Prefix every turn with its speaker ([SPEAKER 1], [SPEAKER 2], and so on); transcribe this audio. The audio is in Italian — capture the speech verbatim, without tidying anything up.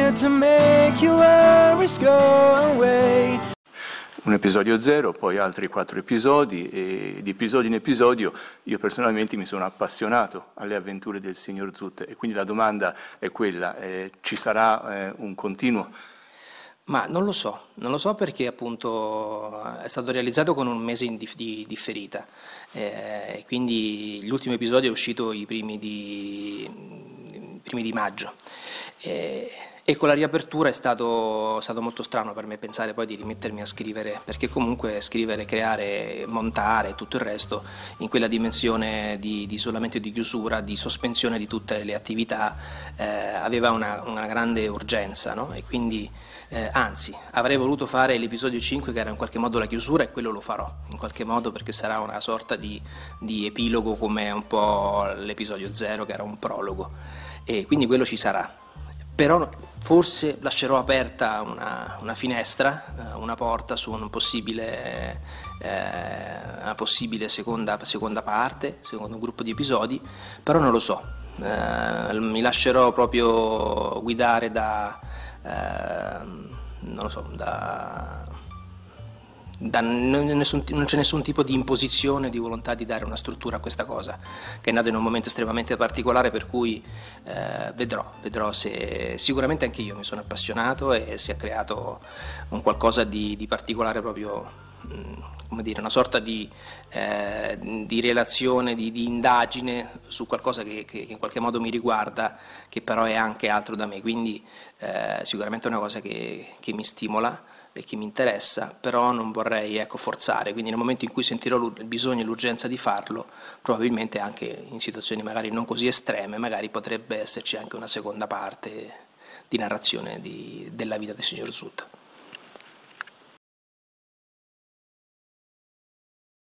[SPEAKER 1] good to make your worries go away.
[SPEAKER 2] Un episodio zero, poi altri quattro episodi, e di episodio in episodio io personalmente mi sono appassionato alle avventure del signor Zutt, e quindi la domanda è quella, eh, ci sarà eh, un continuo?
[SPEAKER 3] Ma non lo so, non lo so perché appunto è stato realizzato con un mese in dif- di differita, eh, quindi l'ultimo episodio è uscito i primi di, i primi di maggio. Eh, E con la riapertura è stato, è stato molto strano per me pensare poi di rimettermi a scrivere, perché comunque scrivere, creare, montare e tutto il resto in quella dimensione di, di isolamento e di chiusura, di sospensione di tutte le attività, eh, aveva una, una grande urgenza, no? E quindi eh, anzi avrei voluto fare l'episodio cinque che era in qualche modo la chiusura, e quello lo farò in qualche modo perché sarà una sorta di, di epilogo come un po' l'episodio zero che era un prologo, e quindi quello ci sarà. Però forse lascerò aperta una, una finestra, una porta su un possibile, eh, una possibile seconda, seconda parte, secondo un gruppo di episodi, però non lo so, eh, mi lascerò proprio guidare da, eh, non lo so, da... Da nessun, non c'è nessun tipo di imposizione, di volontà di dare una struttura a questa cosa, che è nata in un momento estremamente particolare, per cui eh, vedrò, vedrò se sicuramente anche io mi sono appassionato e si è creato un qualcosa di, di particolare proprio, mh, come dire, una sorta di, eh, di relazione, di, di indagine su qualcosa che, che in qualche modo mi riguarda, che però è anche altro da me, quindi eh, sicuramente è una cosa che, che mi stimola e che mi interessa, però non vorrei, ecco, forzare, quindi nel momento in cui sentirò il bisogno e l'urgenza di farlo, probabilmente anche in situazioni magari non così estreme, magari potrebbe esserci anche una seconda parte di narrazione di, della vita del signor Zutt.